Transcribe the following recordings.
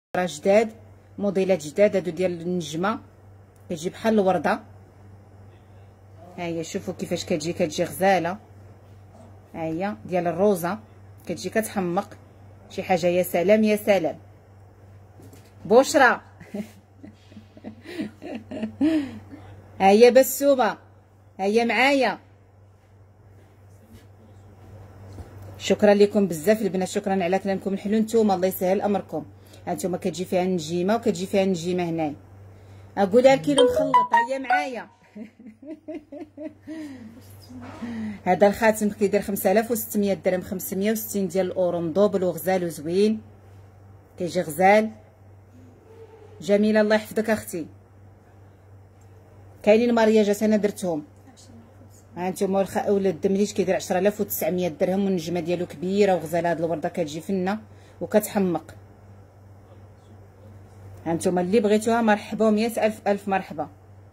راه جداد، موديلات جداد هادو ديال النجمه، كتجي بحال الورده. ها هي شوفوا كيفاش كتجي غزاله. ها هي ديال الروزه، كتجي كتحمق شي حاجه. يا سلام يا سلام. بشرى ها هي بسومه، ها هي معايا. شكرا لكم بزاف البنات، شكرا على كلامكم الحلو. نتوما الله يسهل امركم. هانتوما كتجي فيها النجيمه وكتجي فيها النجيمه هنايا. اقولها الكيلو مخلط، ها هي معايا. هذا الخاتم كيدير 5600 درهم، 560 ديال الاورو، مدوبل وغزال وزوين. كيجي غزال. جميله الله يحفظك اختي. كاينين مارياجات انا درتهم. ها انتم ولاد الدمليج كيدير 10900 درهم، والنجمه ديالو كبيره وغزاله. هاد الورده كتجي فنه وكتحمق. ها انتم اللي بغيتوها مرحبا، 100,000 الف مرحبا.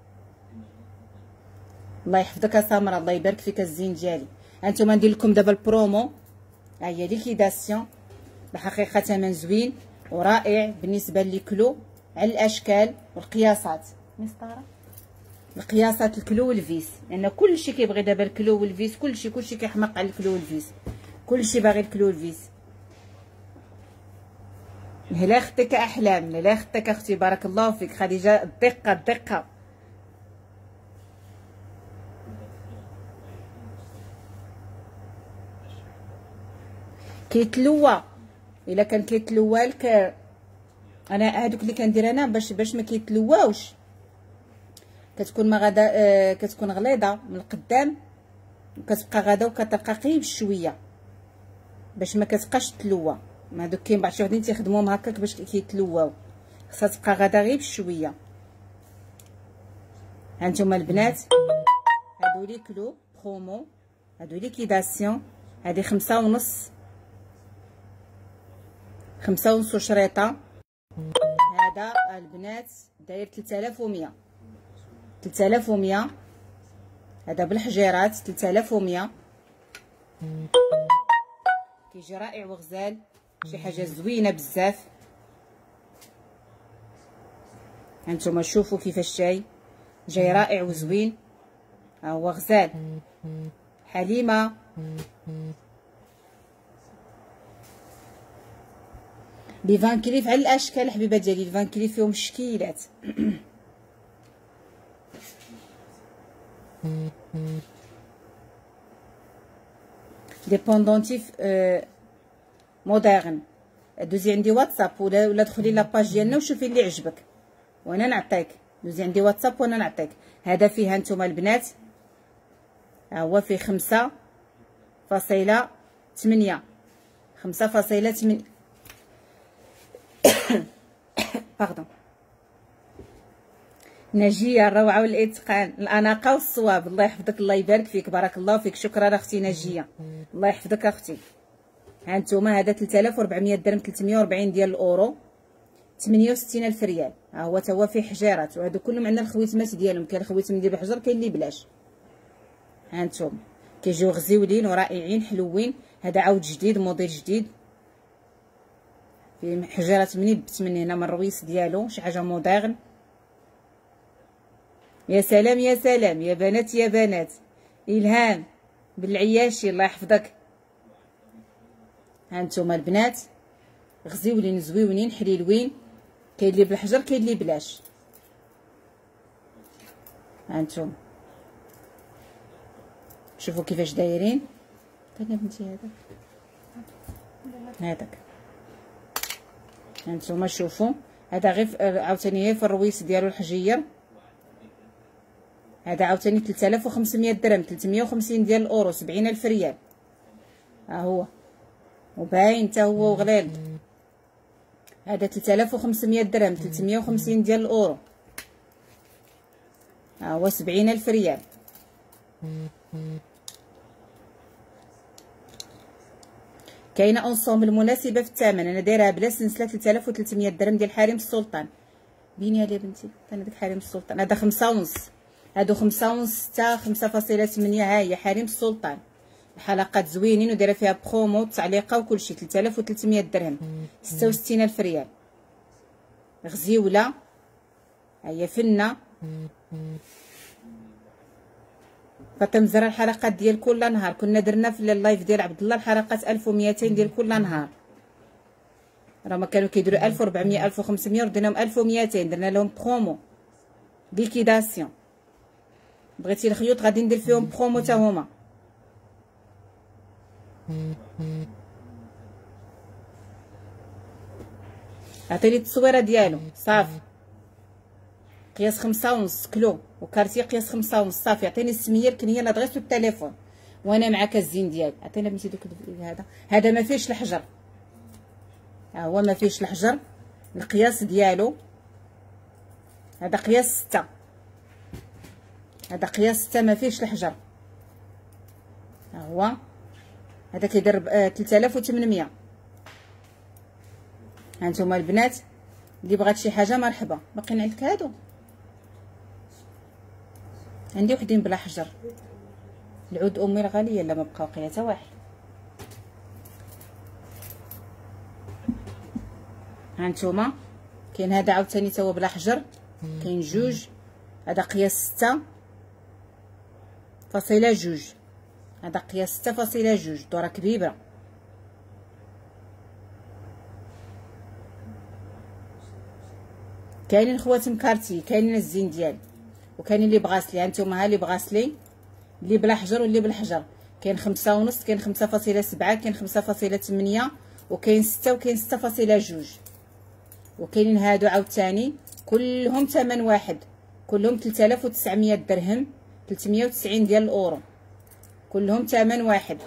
الله يحفظك يا سمره، الله يبارك فيك الزين ديالي. ها انتم ندير لكم دابا البرومو. ها هي ليكيداسيون، الحقيقه ثمن زوين ورائع بالنسبه للكلو، على الاشكال والقياسات. مسطره القياسات الكلو والفيس، لان كلشي كيبغي دابا الكلو والفيس. كلشي كيحمق على الكلو والفيس، كلشي باغي الكلو والفيس. هلا اختك احلام، هلا اختك اختي، بارك الله فيك خديجه. الدقه كيتلوى. الا كان كيتلوى لك، انا هادوك اللي كندير انا باش ما كيتلواوش، كتكون ما غدا كتكون غليظه من القدام، وكتبقى غادا وكتبقى غير بشويه باش ما كتبقاش تلوى. هادوك كاين بعض شي وحدين تيخدموهم هكاك باش كيتلواو، خصها تبقى غادا غير بشويه. هانتوما البنات، هادو لي كلو برومو، هادو ليكيداسيون. هادي 5.5 وشريطه. هذا البنات داير 3100. هذا بالحجيرات 3100. كيجي رائع وغزال، شي حاجه زوينه بزاف. هانتوما شوفوا كيفاش جاي رائع وزوين. ها هو غزال. حليمه لي فان كليف على الاشكال حبيبه ديالي. الفان كليف فيهم شكيلات. دي بوندونتيف مودرن. دوزي عندي واتساب ولا دخلي لاباج ديالنا وشوفي اللي عجبك وانا نعطيك. دوزي عندي واتساب وانا نعطيك. هذا فيها نتوما البنات، ها هو فيه 5.8 5.8. باردون. نجيه الروعه والاتقان، الاناقه والصواب. الله يحفظك، الله يبارك فيك، بارك الله فيك. شكرا اختي نجيه، الله يحفظك اختي. ها انتوما هذا 3400 درهم، 340 ديال الاورو، 68,000 ريال. ها هو تا هو فيه حجيرات، وهادو كلهم عندنا الخويتمات ديالهم. كاين الخويتم اللي بحجر، كاين اللي بلاش. ها انتوما كيجيو غزيولين ورائعين حلوين. هذا عاود جديد، موديل جديد، فيه حجيرات منيبت من هنا من الرويس ديالو، شي حاجه مودرن. يا سلام يا سلام يا بنات يا بنات. الهام بالعياشي، الله يحفظك. ها انتوما البنات غزيولين زويونين حليلوين، كاين اللي بالحجر كاين اللي بلاش. ها انتوما شوفوا كيفاش دايرين. كان بنتي هذاك هانتوما شوفوا. هذا غير عاوتاني غير في الرويس ديالو الحجير. هذا عاوتاني 3500 درهم، 350 ديال الاورو، 70,000 ريال. ها هو وباين حتى هو وغليظ. هذا 3500 درهم، 350 ديال الاورو. ها هو 70,000 ريال. كاينه اونصومبل مناسبه في الثمن. انا دايرها بلا سلسله، 3300 درهم ديال حريم السلطان. بيني هذه بنتي، انا داك حريم السلطان. هذا 5.5، هادو 5.6 حتى 5.8. ها هي حريم السلطان، الحلقات زوينين ودايره فيها برومو تعليقه وكلشي. 3300 درهم، 66,000 ريال. غزيوله، هي فنه. فاطمه الزهراء الحلقات ديال كل نهار كنا درنا في اللايف ديال عبد الله الحلقات 1200 ديال كل نهار، راه ما كانوا كيديروا 1400 1500 رديناهم 1200، درنا لهم برومو ليكيداسيون. بغيتي الخيوط غادي ندير فيهم برومو حتى هما. عطيني التصويره ديالو صافي. قياس 5.5 كيلو وكارتيه قياس 5.5 صافي. عطيني السميه الكنيه لادغيس والتليفون وانا معاك الزين ديالي. عطينا بنتي دوك هذا ما فيهش الحجر، ها هو ما فيهش الحجر. القياس ديالو هذا قياس 6، هذا قياس 6 ما فيهش الحجر. ها هو هذا كيدير 3800. هانتوما البنات اللي بغات شي حاجه مرحبا. باقيين عندك هادو؟ عندي وحدين بلا حجر. العود امي الغاليه لا ما بقاو قيله حتى واحد. هانتوما كاين هذا عاوتاني تا هو بلا حجر، كاين جوج. هذا قياس 6.2، هذا قياس 6.2 دوره كبيبه. كاينين خواتم كارتي، كاينين الزين ديالي، وكاينين اللي بغاسلي. هانتوما ها اللي بغاسلي اللي بلا حجر واللي بالحجر. كاين 5.5، كاين 5.7، كاين 5.8، وكاين 6، وكاين 6.2. وكاينين هادو عاوتاني كلهم ثمن واحد، كلهم 3900 درهم، 390 ديال الاورو، كلهم ثمن واحد.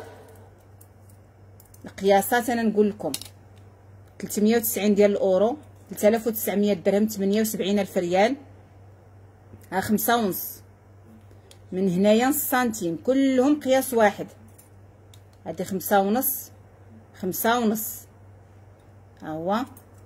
القياسات انا نقول لكم 390 ديال الاورو، 3900 درهم، 78,000 ريال. ها 5.5 من هنايا نص سنتيم، كلهم قياس واحد. هادي 5.5 5.5. ها هو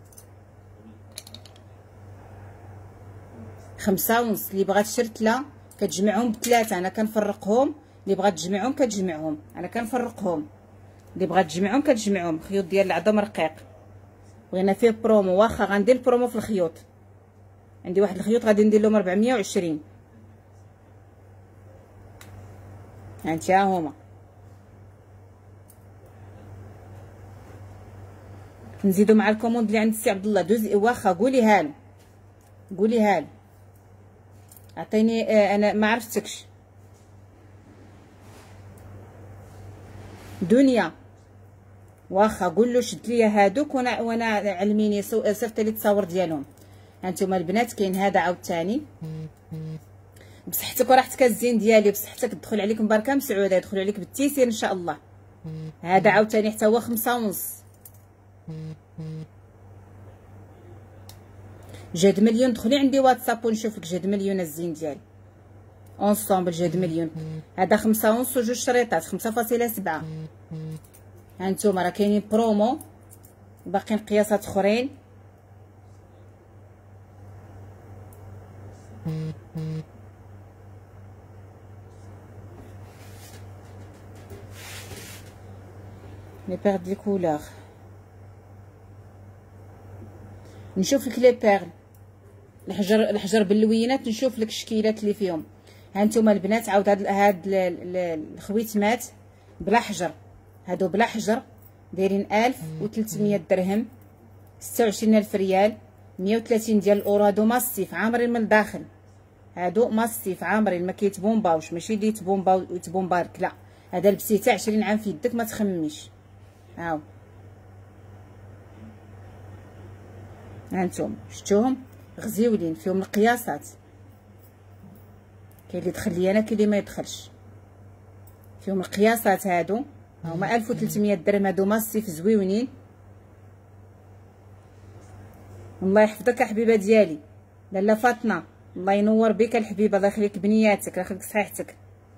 5.5. اللي بغات شرتله كتجمعهم بثلاثه، انا كنفرقهم. اللي بغات تجمعهم كتجمعهم، انا كنفرقهم. اللي بغات تجمعهم كتجمعهم. خيوط ديال العظم رقيق، بغينا فيه برومو. واخا غندير برومو في الخيوط، عندي واحد الخيوط غادي ندير لهم 420. هانتي ها هما. نزيدو مع الكوموند اللي عند السي عبد الله. دوزي واخا قوليها له، قوليها له. عطيني انا ما عرفتكش. دنيا واخا قول له شد ليا هادوك وانا علميني صيفط لي التصاور ديالهم. هانتوما البنات كاين هذا عاوتاني بصحتك وراحتك الزين ديالي، بصحتك تدخل عليك مباركه مسعوده، يدخلوا عليك بالتيسير ان شاء الله. هذا عاوتاني حتى هو 5.5. جاد مليون. دخلي عندي واتساب ونشوف لك جاد مليون الزين ديالي اونصومبل. جاد مليون هذا 5.5 وجوج شريطات 5.7. هانتوما راه كاينين برومو، باقيين قياسات اخرين. لي بير دي كولور. نشوف لك لي بيرل الحجر باللوينات، نشوف لك الشكيلات اللي فيهم. هانتوما البنات عاود هاد الخويتمات بلا حجر، هادو بلا حجر دايرين 1300 درهم، 26,000 ريال، 130 ديال الاورو. هادو ماستيف عامرين من الداخل، هادو ماستيف عامرين، ما كيتبومباوش، ماشي اللي يتبومباو يتبومبارك، لا هذا لبسيته 20 عام في يدك ما تخمميش. هاو هانتوما شفتوهم غزيولين فيهم القياسات. كاين اللي دخل لي انا، كاين اللي ما يدخلش، فيهم القياسات. هادو هما 1300 درهم، هادو ماستيف زويونين. الله يحفظك يا حبيبه ديالي لاله فاطمه، الله ينور بك الحبيبه، الله يخليك بنياتك، الله يخليك صحيحتك.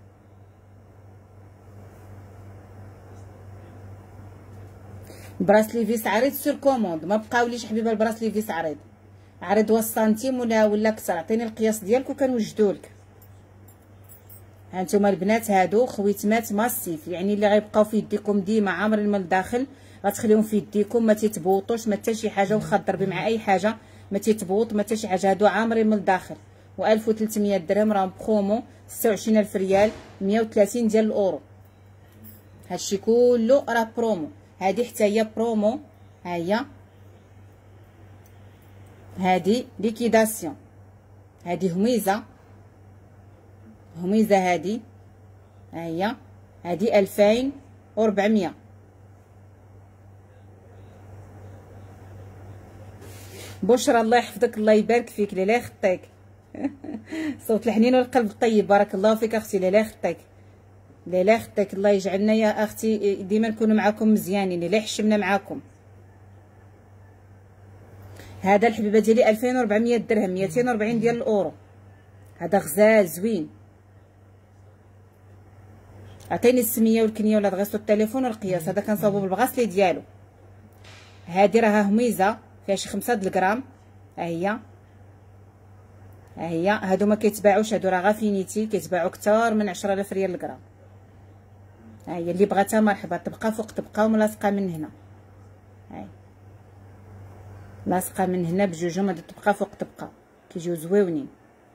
براسلي فيس عريض سور كوموند، ما بقاوليش حبيبه البراسلي فيس عريض، عريض واش سنتيم ولا اكثر. عطيني القياس ديالك وكنوجدولك. هانتوما البنات هادو خويتمات ماسيف، يعني اللي غيبقاو في يديكم ديما عامرين من الداخل، غتخليهم في يديكم ما تيتبوطوش، ما حتى شي حاجه. واخا تضربي مع اي حاجه ما تيتبوط ما حتى شي حاجه، هادو عامرين من الداخل. و1300 درهم راهم برومو 26000 ريال 130 ديال الاورو. هادشي كله راه برومو. هادي حتى هي برومو، ها هي هادي ليكيداسيون. هادي هميزه هادي، ها هي هادي 2400. بشرى الله يحفظك الله يبارك فيك لاله يخطيك. صوت الحنين والقلب الطيب، بارك الله فيك اختي لاله يخطيك، لاله يخطيك. الله يجعلنا يا اختي ديما نكونوا معاكم مزيانين، لاله يحشمنا معاكم. هذا الحبيبه ديالي 2400 درهم 240 ديال الاورو. هذا غزال زوين. عطيني السميه والكنيه ولا دغيسو التليفون والقياس. هذا كنصاوبو بالبغاسلي ديالو. هادي راها هميزه فيها شي 5 الغرام. ها هي هادو ما كيتباعوش، هادو راه غافينيتي كيتباعوا اكثر من 10000 ريال الغرام. ها هي اللي بغاتها مرحبا، طبقه فوق طبقه وملاصقه من هنا. هاي لاصقه من هنا بجوجهم، هادو طبقه فوق طبقه كيجيو زويونين.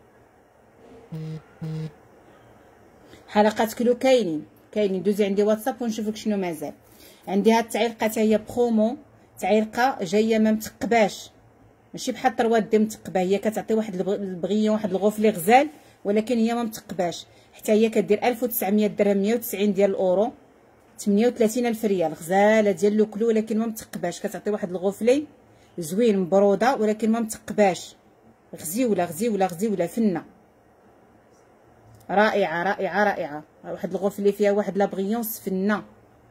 حلقات كيلو كاينين دوزي عندي واتساب ونشوفك شنو مازال. عندي هاد التعليقه حتى هي برومو، تعليقه جايه ما متقباش، ماشي بحال طروات دي متقبه، هي كتعطي واحد البغيه واحد الغوفلي غزال، ولكن هي ما متقباش. حتى هي كدير 1900 درهم 190 ديال الاورو 38000 ريال. غزاله ديال لوكلو ولكن ما متقباش، كتعطي واحد الغوفلي زوين مبروده ولكن ما متقباش. غزيوله فنه رائعه. واحد الغوفلي فيها واحد لابغيونس فنه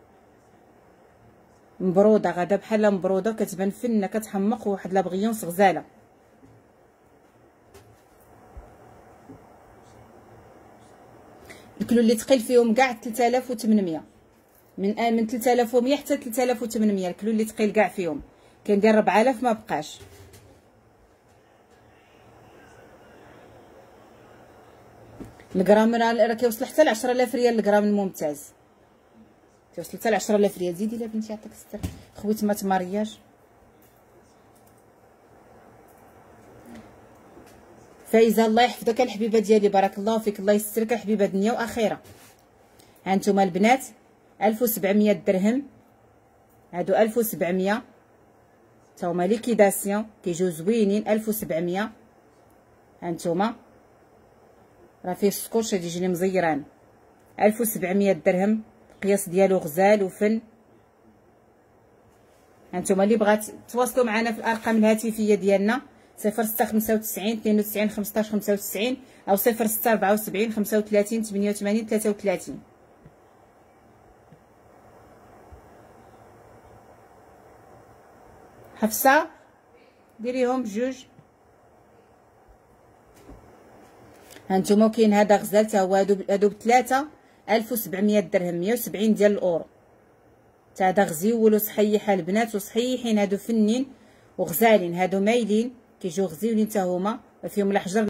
مبروده، غادا بحال مبروده كتبان فنه كتحمق، واحد لابغيونس غزاله. الكلو اللي ثقيل فيهم كاع 3800، من 3100 حتى 3800 الكلو اللي ثقيل كاع فيهم. كندير 4000 ما بقاش. الغرام راه كيوصل حتى ل 10000 ريال الغرام الممتاز، كيوصل حتى ل 10000 ريال. زيدي لا بنتي يعطيك الستر خويت ما تمارياج. فايزه الله يحفظك الحبيبه ديالي، بارك الله فيك الله يسترك الحبيبه دنيا واخره. ها نتوما البنات 1700 درهم، هادو 1700 تا هما ليكيداسيون كيجيو زوينين 1700. ها نتوما راه فيه السكوتش غادي يجيني مزيران 1700 درهم، القياس ديالو غزال وفن. هانتوما اللي بغات تواصلوا معنا في الارقام الهاتفيه ديالنا 0695 92 15 95 او 0674 35 88 33. حفصه ديريهم بجوج. هانتوما كاين هذا غزال تا هو هادو بثلاثه 1700 درهم 170 ديال الاورو. تا هذا غزيول وصحيح البنات وصحيحين، هادو فنين وغزالين، هادو مايلين كيجيو غزيولين تا هما فيهم الاحجار